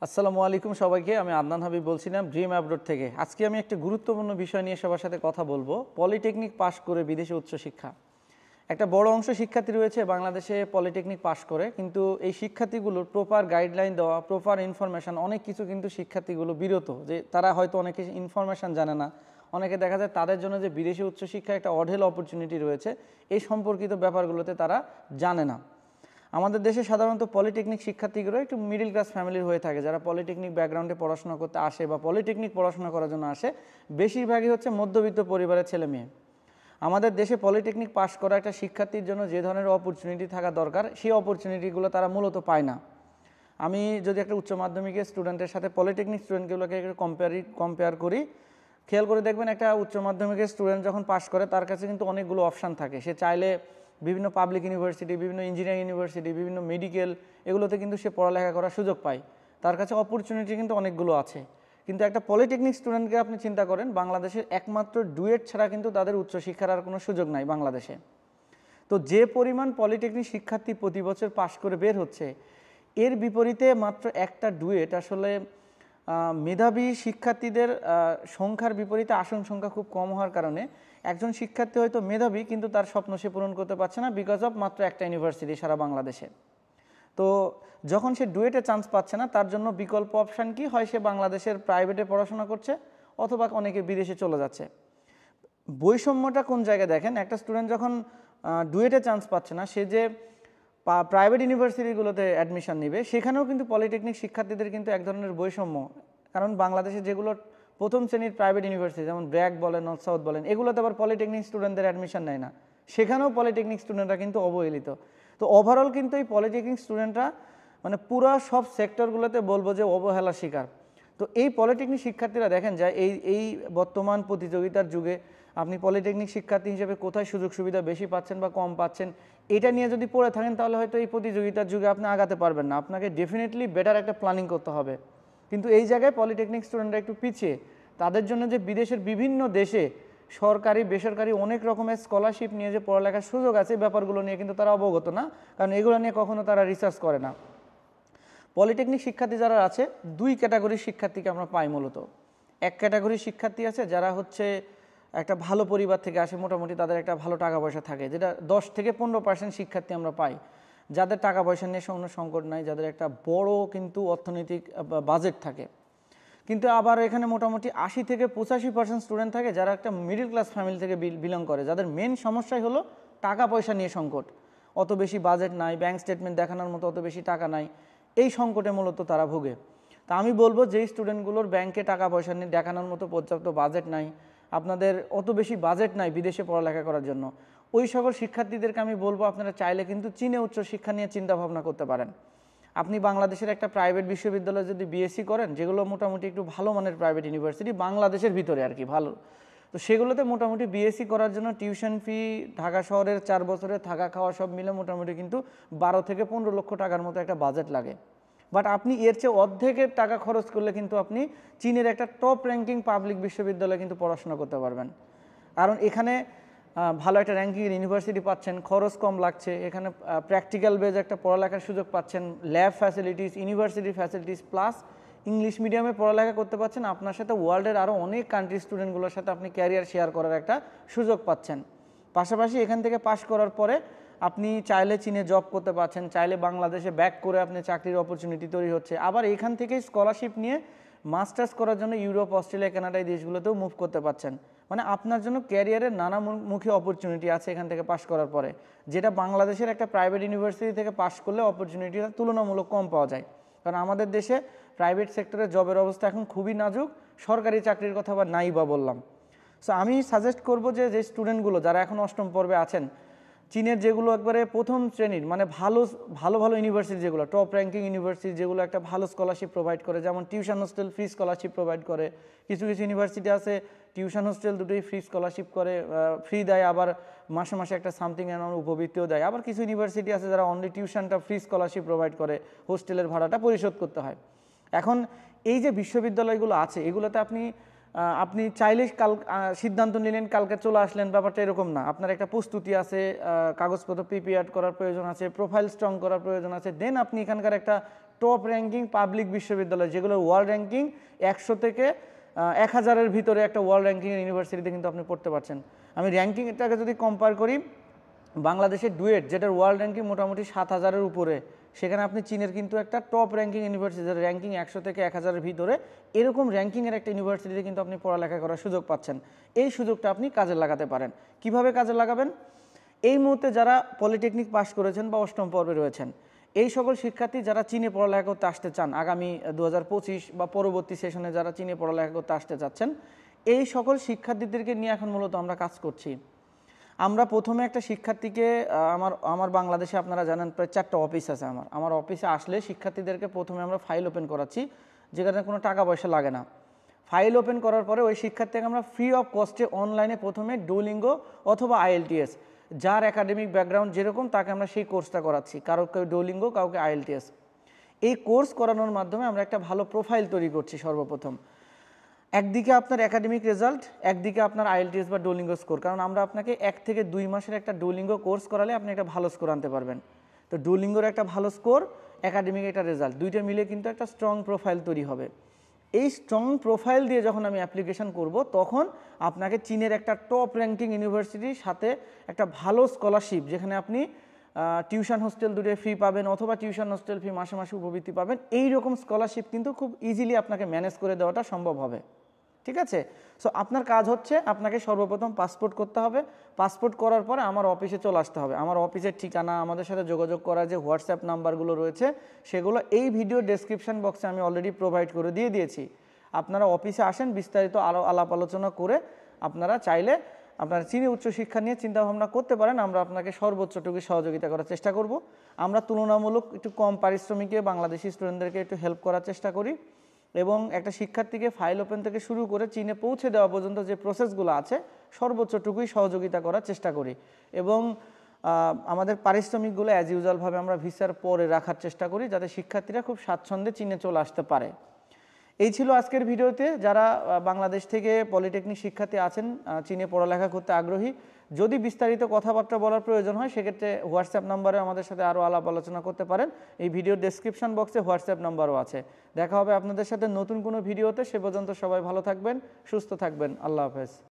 আসসালামু আলাইকুম সবাইকে। আমি আদনান হাবিব বলছিলাম ড্রিম অ্যাব্রোড থেকে। আজকে আমি একটা গুরুত্বপূর্ণ বিষয় নিয়ে সবার সাথে কথা বলবো, পলিটেকনিক পাশ করে বিদেশে উচ্চশিক্ষা। একটা বড় অংশ শিক্ষার্থী রয়েছে বাংলাদেশে পলিটেকনিক পাশ করে, কিন্তু এই শিক্ষার্থীগুলোর প্রপার গাইডলাইন দেওয়া, প্রপার ইনফরমেশান অনেক কিছু কিন্তু শিক্ষার্থীগুলো বিরত, যে তারা হয়তো অনেকে ইনফরমেশান জানে না। অনেকে দেখা যায় তাদের জন্য যে বিদেশি উচ্চশিক্ষা একটা অঢেল অপরচুনিটি রয়েছে, এই সম্পর্কিত ব্যাপারগুলোতে তারা জানে না। আমাদের দেশে সাধারণত পলিটেকনিক শিক্ষার্থীগুলো একটু মিডল ক্লাস ফ্যামিলির হয়ে থাকে, যারা পলিটেকনিক ব্যাকগ্রাউন্ডে পড়াশোনা করতে আসে বা পলিটেকনিক পড়াশোনা করার জন্য আসে, বেশিরভাগই হচ্ছে মধ্যবিত্ত পরিবারের ছেলে মেয়ে। আমাদের দেশে পলিটেকনিক পাশ করা একটা শিক্ষার্থীর জন্য যে ধরনের অপরচুনিটি থাকা দরকার, সেই অপরচুনিটিগুলো তারা মূলত পায় না। আমি যদি একটা উচ্চ মাধ্যমিকের স্টুডেন্টের সাথে পলিটেকনিক স্টুডেন্টগুলোকে একটু কম্পেয়ার করি, খেয়াল করে দেখবেন একটা উচ্চ মাধ্যমিকের স্টুডেন্ট যখন পাশ করে তার কাছে কিন্তু অনেকগুলো অপশান থাকে। সে চাইলে বিভিন্ন পাবলিক ইউনিভার্সিটি, বিভিন্ন ইঞ্জিনিয়ারিং ইউনিভার্সিটি, বিভিন্ন মেডিকেল, এগুলোতে কিন্তু সে পড়ালেখা করার সুযোগ পায়। তার কাছে অপরচুনিটি কিন্তু অনেকগুলো আছে। কিন্তু একটা পলিটেকনিক স্টুডেন্টকে আপনি চিন্তা করেন, বাংলাদেশের একমাত্র ডুয়েট ছাড়া কিন্তু তাদের উচ্চশিক্ষার আর কোনো সুযোগ নাই বাংলাদেশে। তো যে পরিমাণ পলিটেকনিক শিক্ষার্থী প্রতি বছর পাশ করে বের হচ্ছে, এর বিপরীতে মাত্র একটা ডুয়েট আসলে মেধাবী শিক্ষার্থীদের সংখ্যার বিপরীতে আসন সংখ্যা খুব কম হওয়ার কারণে একজন শিক্ষার্থী হয়তো মেধাবী, কিন্তু তার স্বপ্ন সে পূরণ করতে পারছে না বিকজ অফ মাত্র একটা ইউনিভার্সিটি সারা বাংলাদেশে। তো যখন সে ডুয়েটে চান্স পাচ্ছে না, তার জন্য বিকল্প অপশান কি হয়, সে বাংলাদেশের প্রাইভেটে পড়াশোনা করছে অথবা অনেকে বিদেশে চলে যাচ্ছে। বৈষম্যটা কোন জায়গায় দেখেন, একটা স্টুডেন্ট যখন ডুয়েটে চান্স পাচ্ছে না, সে যে প্রাইভেট ইউনিভার্সিটিগুলোতে অ্যাডমিশন নেবে, সেখানেও কিন্তু পলিটেকনিক শিক্ষার্থীদের কিন্তু এক ধরনের বৈষম্য। কারণ বাংলাদেশে যেগুলো প্রথম শ্রেণীর প্রাইভেট ইউনিভার্সিটি, যেমন ব্র্যাক বলেন, নর্থ সাউথ বলেন, এগুলোতে আবার পলিটেকনিক স্টুডেন্টদের অ্যাডমিশন নেয় না, সেখানেও পলিটেকনিক স্টুডেন্টরা কিন্তু অবহেলিত। তো ওভারঅল কিন্তু এই পলিটেকনিক স্টুডেন্টরা মানে পুরো সব সেক্টরগুলোতে বলবো যে অবহেলার শিকার। তো এই পলিটেকনিক শিক্ষার্থীরা দেখেন যায় এই বর্তমান প্রতিযোগিতার যুগে আপনি পলিটেকনিক শিক্ষার্থী হিসেবে কোথায় সুযোগ সুবিধা বেশি পাচ্ছেন বা কম পাচ্ছেন, এটা নিয়ে যদি পড়ে থাকেন তাহলে হয়তো এই প্রতিযোগিতার যুগে আপনি আগাতে পারবেন না। আপনাকে ডেফিনেটলি বেটার একটা প্ল্যানিং করতে হবে। কিন্তু এই জায়গায় পলিটেকনিক স্টুডেন্টরা একটু পিছিয়ে। তাদের জন্য যে বিদেশের বিভিন্ন দেশে সরকারি বেসরকারি অনেক রকমের স্কলারশিপ নিয়ে যে পড়ালেখার সুযোগ আছে, ব্যাপারগুলো নিয়ে কিন্তু তারা অবগত না, কারণ এগুলো নিয়ে কখনো তারা রিসার্চ করে না। পলিটেকনিক শিক্ষার্থী যারা আছে, দুই ক্যাটাগরির শিক্ষার্থীকে আমরা পাই মূলত। এক ক্যাটাগরির শিক্ষার্থী আছে যারা হচ্ছে একটা ভালো পরিবার থেকে আসে, মোটামুটি তাদের একটা ভালো টাকা পয়সা থাকে, যেটা 10 থেকে 15% শিক্ষার্থী আমরা পাই, যাদের টাকা পয়সা নিয়ে কোনো সংকট নাই, যাদের একটা বড় কিন্তু অর্থনৈতিক বাজেট থাকে। কিন্তু আবার এখানে মোটামুটি 80 থেকে 85% স্টুডেন্ট থাকে যারা একটা মিডল ক্লাস ফ্যামিলি থেকে বিলং করে, যাদের মেন সমস্যাই হলো টাকা পয়সা নিয়ে সংকট। অত বেশি বাজেট নাই, ব্যাংক স্টেটমেন্ট দেখানোর মতো অত বেশি টাকা নাই, এই সংকটে মূলত তারা ভোগে। তা আমি বলবো যেই স্টুডেন্টগুলোর ব্যাংকে টাকা পয়সা নিয়ে দেখানোর মতো পর্যাপ্ত বাজেট নাই, আপনাদের অত বেশি বাজেট নাই বিদেশে পড়ালেখা করার জন্য, ওই সকল শিক্ষার্থীদেরকে আমি বলবো আপনারা চাইলে কিন্তু চীনে উচ্চশিক্ষা নিয়ে চিন্তা ভাবনা করতে পারেন। আপনি বাংলাদেশের একটা প্রাইভেট বিশ্ববিদ্যালয়ে যদি বিএসসি করেন, যেগুলো মোটামুটি একটু ভালো মানের প্রাইভেট ইউনিভার্সিটি বাংলাদেশের ভিতরে আর কি ভালো, তো সেগুলোতে মোটামুটি বিএসসি করার জন্য টিউশন ফি, ঢাকা শহরের 4 বছরের থাকা খাওয়া সব মিলে মোটামুটি কিন্তু 12 থেকে 15 লক্ষ টাকার মতো একটা বাজেট লাগে। বাট আপনি এর চেয়ে অর্ধেকের টাকা খরচ করলে কিন্তু আপনি চীনের একটা টপ র্যাঙ্কিং পাবলিক বিশ্ববিদ্যালয়ে কিন্তু পড়াশোনা করতে পারবেন। কারণ এখানে ভালো একটা র্যাঙ্কিংয়ের ইউনিভার্সিটি পাচ্ছেন, খরচ কম লাগছে, এখানে প্র্যাকটিক্যাল বেজ একটা পড়ালেখার সুযোগ পাচ্ছেন, lab facilities, university facilities, plus English মিডিয়ামে পড়ালেখা করতে পারছেন। আপনার সাথে ওয়ার্ল্ডের আরও অনেক কান্ট্রি স্টুডেন্টগুলোর সাথে আপনি ক্যারিয়ার শেয়ার করার একটা সুযোগ পাচ্ছেন। পাশাপাশি এখান থেকে পাশ করার পরে আপনি চাইলে চীনে জব করতে পারছেন, চাইলে বাংলাদেশে ব্যাক করে আপনি চাকরির অপরচুনিটি তৈরি হচ্ছে। আবার এখান থেকেই স্কলারশিপ নিয়ে মাস্টার্স করার জন্য ইউরোপ, অস্ট্রেলিয়া, কানাডা এই দেশগুলোতেও মুভ করতে পারছেন। মানে আপনার জন্য ক্যারিয়ারের নানামুখী অপরচুনিটি আছে এখান থেকে পাশ করার পরে, যেটা বাংলাদেশের একটা প্রাইভেট ইউনিভার্সিটি থেকে পাশ করলে অপরচুনিটিটা তুলনামূলক কম পাওয়া যায়। কারণ আমাদের দেশে প্রাইভেট সেক্টরে জবের অবস্থা এখন খুবই নাজুক, সরকারি চাকরির কথা বা নাই বা বললাম। সো আমি সাজেস্ট করবো যে স্টুডেন্টগুলো যারা এখন অষ্টম পর্বে আছেন, চীনের যেগুলো একবারে প্রথম শ্রেণীর মানে ভালো ভালো ভালো ইউনিভার্সিটি, যেগুলো টপ র্যাঙ্কিং ইউনিভার্সিটি, যেগুলো একটা ভালো স্কলারশিপ প্রোভাইড করে, যেমন tuition hostel free scholarship provide করে, কিছু কিছু ইউনিভার্সিটি আছে টিউশন হোস্টেল দুটোই ফ্রি স্কলারশিপ করে, ফ্রি দেয়, আবার মাসে মাসে একটা সামথিং অ্যামাউন্ট উপবৃত্তিও দেয়। আবার কিছু ইউনিভার্সিটি আছে যারা অনলি টিউশনটা ফ্রি স্কলারশিপ প্রোভাইড করে, হোস্টেলের ভাড়াটা পরিশোধ করতে হয়। এখন এই যে বিশ্ববিদ্যালয়গুলো আছে, এগুলোতে আপনি চাইলেই সিদ্ধান্ত নিলেন কালকে চলে আসলেন, ব্যাপারটা এরকম না। আপনার একটা প্রস্তুতি আছে, কাগজপত্র প্রিপেয়ার করার প্রয়োজন আছে, প্রোফাইল স্ট্রং করার প্রয়োজন আছে, দেন আপনি এখানকার একটা টপ র্যাঙ্কিং পাবলিক বিশ্ববিদ্যালয়, যেগুলো ওয়ার্ল্ড র্যাঙ্কিং 100 থেকে 1000-এর ভিতরে একটা ওয়ার্ল্ড র্যাঙ্কিংয়ের ইউনিভার্সিটিতে কিন্তু আপনি পড়তে পারছেন। আমি র্যাঙ্কিংটাকে যদি কম্পেয়ার করি, বাংলাদেশের ডুয়েট, যেটার ওয়ার্ল্ড র্যাঙ্কিং মোটামুটি 7000-এর উপরে, সেখানে আপনি চীনের কিন্তু একটা টপ র্যাঙ্কিং ইউনিভার্সিটি, যার র্যাঙ্কিং 100 থেকে 1000-এর ভিতরে, এরকম র্যাঙ্কিংয়ের একটা ইউনিভার্সিটিতে কিন্তু আপনি পড়ালেখা করার সুযোগ পাচ্ছেন। এই সুযোগটা আপনি কাজে লাগাতে পারেন। কিভাবে কাজে লাগাবেন? এই মুহূর্তে যারা পলিটেকনিক পাস করেছেন বা অষ্টম পর্বে রয়েছেন, এই সকল শিক্ষার্থী যারা চীনে পড়ালেখা করতে আসতে চান, আগামী 2025 বা পরবর্তী সেশনে যারা চীনে পড়ালেখা করতে আসতে চাচ্ছেন, এই সকল শিক্ষার্থীদেরকে নিয়ে এখন মূলত আমরা কাজ করছি। আমরা প্রথমে একটা শিক্ষার্থীকে, আমার বাংলাদেশে আপনারা জানেন প্রায় 4টা অফিস আছে। আমার অফিসে আসলে শিক্ষার্থীদেরকে প্রথমে আমরা ফাইল ওপেন করাচ্ছি, যেখানে কোনো টাকা পয়সা লাগে না। ফাইল ওপেন করার পরে ওই শিক্ষার্থীকে আমরা ফ্রি অফ কস্টে অনলাইনে প্রথমে ডুওলিঙ্গো অথবা আইএলটিএস, যার একাডেমিক ব্যাকগ্রাউন্ড যেরকম তাকে আমরা সেই কোর্সটা করাচ্ছি, কাউকে ডুওলিঙ্গো, কাউকে আইএলটিএস। এই কোর্স করানোর মাধ্যমে আমরা একটা ভালো প্রোফাইল তৈরি করছি সর্বপ্রথম। একদিকে আপনার একাডেমিক রেজাল্ট, একদিকে আপনার আইএলটিএস বা ডুওলিঙ্গো স্কোর। কারণ আমরা আপনাকে 1 থেকে 2 মাসের একটা ডুওলিঙ্গো কোর্স করালে আপনি একটা ভালো স্কোর আনতে পারবেন। তো ডুওলিঙ্গোর একটা ভালো স্কোর, একাডেমিক একটা রেজাল্ট, দুইটা মিলে কিন্তু একটা স্ট্রং প্রোফাইল তৈরি হবে। এই স্ট্রং প্রোফাইল দিয়ে যখন আমি অ্যাপ্লিকেশন করব, তখন আপনাকে চীনের একটা টপ র্যাঙ্কিং ইউনিভার্সিটির সাথে একটা ভালো স্কলারশিপ, যেখানে আপনি টিউশন হোস্টেল দুটো ফ্রি পাবেন অথবা টিউশন হোস্টেল ফি মাসে মাসে উপবৃত্তি পাবেন, এই রকম স্কলারশিপ কিন্তু খুব ইজিলি আপনাকে ম্যানেজ করে দেওয়াটা সম্ভব হবে। ঠিক আছে? সো আপনার কাজ হচ্ছে, আপনাকে সর্বপ্রথম পাসপোর্ট করতে হবে। পাসপোর্ট করার পরে আমার অফিসে চলে আসতে হবে। আমার অফিসের ঠিকানা, আমাদের সাথে যোগাযোগ করার যে হোয়াটসঅ্যাপ নাম্বারগুলো রয়েছে, সেগুলো এই ভিডিও ডেসক্রিপশন বক্সে আমি অলরেডি প্রোভাইড করে দিয়েছি। আপনারা অফিসে আসেন, বিস্তারিত আরও আলাপ আলোচনা করে আপনারা চাইলে আপনারা চীনে উচ্চশিক্ষা নিয়ে চিন্তাভাবনা করতে পারেন। আমরা আপনাকে সর্বোচ্চটুকু সহযোগিতা করার চেষ্টা করব। আমরা তুলনামূলক একটু কম পারিশ্রমিকে বাংলাদেশি স্টুডেন্টদেরকে একটু হেল্প করার চেষ্টা করি, এবং একটা শিক্ষার্থীকে ফাইল ওপেন থেকে শুরু করে চীনে পৌঁছে দেওয়া পর্যন্ত যে প্রসেসগুলো আছে, সর্বোচ্চটুকুই সহযোগিতা করার চেষ্টা করি। এবং আমাদের পারিশ্রমিকগুলো অ্যাজ ইউজুয়ালভাবে আমরা ভিসার পরে রাখার চেষ্টা করি, যাতে শিক্ষার্থীরা খুব স্বাচ্ছন্দ্যে চীনে চলে আসতে পারে। এই ছিল আজকের ভিডিওতে। যারা বাংলাদেশ থেকে পলিটেকনিক শিক্ষার্থী আছেন, চীনে পড়ালেখা করতে আগ্রহী, যদি বিস্তারিত কথাবার্তা বলার প্রয়োজন হয়, সেক্ষেত্রে হোয়াটসঅ্যাপ নাম্বারে আমাদের সাথে আরও আলাপ আলোচনা করতে পারেন। এই ভিডিওর ডেসক্রিপশন বক্সে হোয়াটসঅ্যাপ নাম্বারও আছে। দেখা হবে আপনাদের সাথে নতুন কোনো ভিডিওতে। সে পর্যন্ত সবাই ভালো থাকবেন, সুস্থ থাকবেন। আল্লাহ হাফেজ।